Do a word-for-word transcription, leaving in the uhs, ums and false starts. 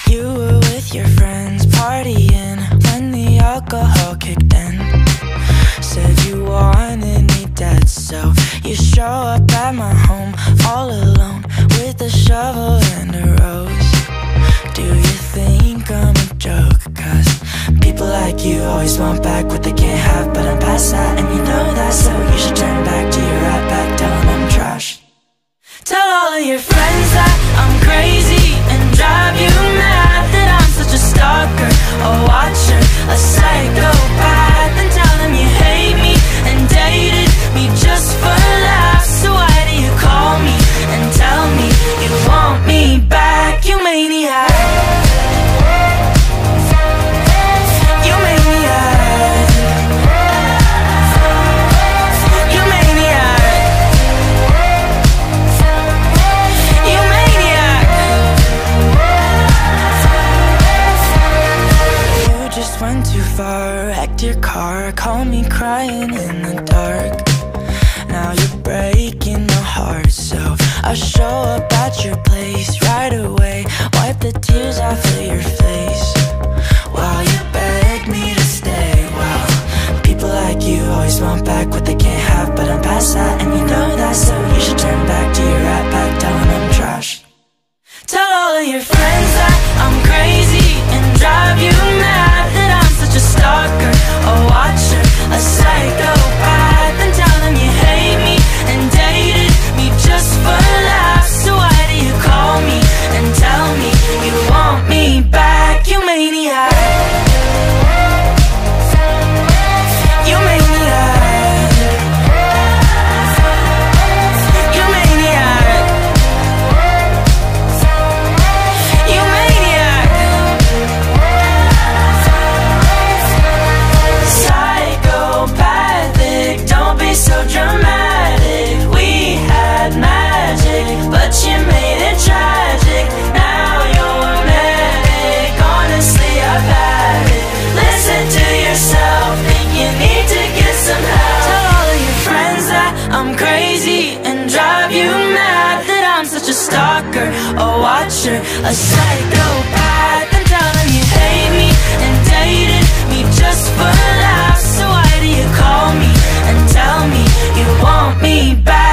You were with your friends partying when the alcohol kicked in. Said you wanted me dead, so you show up at my home all alone with a shovel and a rose. Do you think I'm a joke? Cause people like you always want back what they can't have, but I'm past that and you know that, so you should turn back to your right back. Tell them I'm trash. Tell all of your friends that I'm crazy and drive you mad, that I'm such a stalker, a watcher, a psychopath. And tell them you hate me and dated me just for laughs. So why do you call me and tell me you want me back? You maniac. You maniac. You maniac. You maniac. You just went too far, wrecked your car, call me crying in the dark. Now you're breaking my heart, so I show up at your place right away, wipe the tears off of your face while you beg me to stay. Well, people like you always want back what they can't have, but I'm past that and you know that, so you should turn back to your right back. Tell them I'm trash. Tell all of your friends that I'm crazy and drive you mad, that I'm such a stalker, a watcher, a psychopath. And tell them you hate me and dated me just for laughs. So why do you call me and tell me you want me back? You maniac. You maniac. You maniac. You maniac. Psychopathic, don't be so dramatic. We had magic, but you made it tragic. Now you're manic, honestly I've had it. Listen to yourself, think you need to get some help. Tell all of your friends that I'm crazy and drive you mad, that I'm such a stalker, a watcher, a psychopath. And tell them you hate me and dated me just for laughs. So why do you call me and tell me you want me back?